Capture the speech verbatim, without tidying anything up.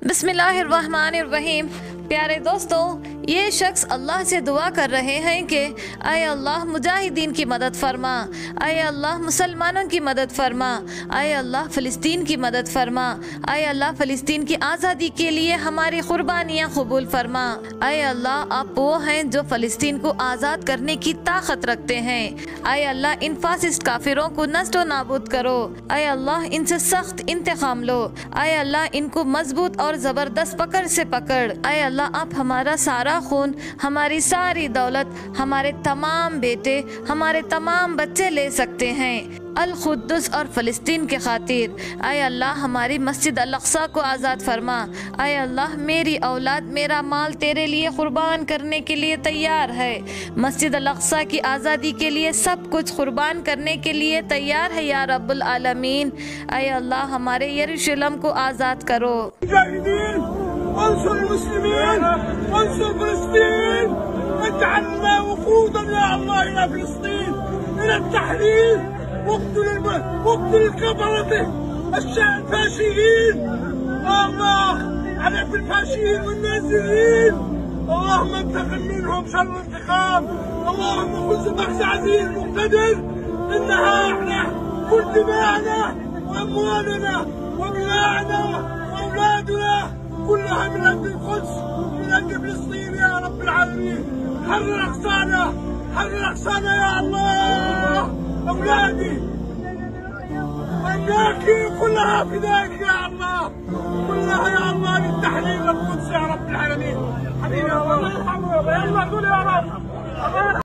बिस्मिल्लाहिर्रहमानिर्रहीम। प्यारे दोस्तों, ये शख्स अल्लाह से दुआ कर रहे हैं कि आए अल्लाह मुजाहिदीन की मदद फरमा, आए अल्लाह मुसलमानों की मदद फरमा, आए अल्लाह फ़लस्तीन की मदद फरमा, आए अल्लाह फ़लस्तीन की आज़ादी के लिए हमारी कुर्बानियाँ कबूल फरमा। आए अल्लाह, आप वो हैं जो फ़लस्तीन को आज़ाद करने की ताकत रखते हैं। आए अल्लाह, इन फासिस्ट काफिरों को नष्ट व नाबूद करो। आए अल्लाह, इनसे सख्त इंतकाम लो। आए अल्लाह, इनको मजबूत और ज़बरदस्त पकड़ से पकड़। आए अल्लाह, आप हमारा सारा खून, हमारी सारी दौलत, हमारे तमाम बेटे, हमारे तमाम बच्चे ले सकते हैं अल खुद्दुस और फ़लस्तीन के खातिर। आए अल्लाह, हमारी मस्जिद अल अक़सा को आज़ाद फरमा। आए अल्लाह, मेरी औलाद, मेरा माल तेरे लिए कुर्बान करने के लिए तैयार है। मस्जिद अल अक़सा की आज़ादी के लिए सब कुछ कुर्बान करने के लिए तैयार है या रब्बुल आलमीन। आए अल्लाह, हमारे यरूशलेम को आज़ाद करो। انصر المسلمين، انصر فلسطين، اجعلنا وقودا يا الله الى فلسطين، الى التحرير، واقتل واقتل الكفرة الفاشيين، الله عليك بالفاشيين والنازلين، اللهم انتقم منهم شر الانتقام، اللهم خذ بأس عزيز مقتدر، انها احنا كل دماءنا واموالنا وابنائنا واولادنا كلها من أجل القدس، من أجل فلسطين يا رب العالمين. حرر أقصانا، حرر أقصانا يا الله. أولادي أملاكي كلها فداك يا الله، كلها يا الله للتحرير القدس يا رب العالمين. حبيبي الله يرحمه، يلا قول يا رب.